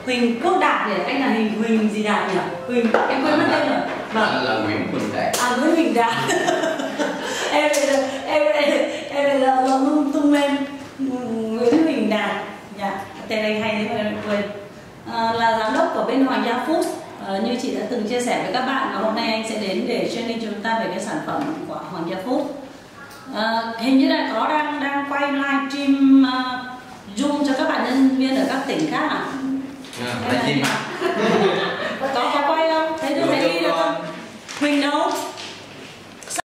Huỳnh Quốc Đạt nhỉ? Anh là Huỳnh gì Đạt nhỉ? Huỳnh, em quên mất tên rồi. Vâng. Là Nguyễn Huỳnh Đạt. À, Nguyễn Huỳnh Đạt. em là tung lên Nguyễn Huỳnh Đạt. Dạ, tên anh hay đấy mà em quên. Là giám đốc của bên Hoàng Gia Food. Như chị đã từng chia sẻ với các bạn, và hôm nay anh sẽ đến để training cho chúng ta về cái sản phẩm của Hoàng Gia Food. Hình như là có đang quay livestream Zoom cho các bạn nhân viên ở các tỉnh khác à? Livestream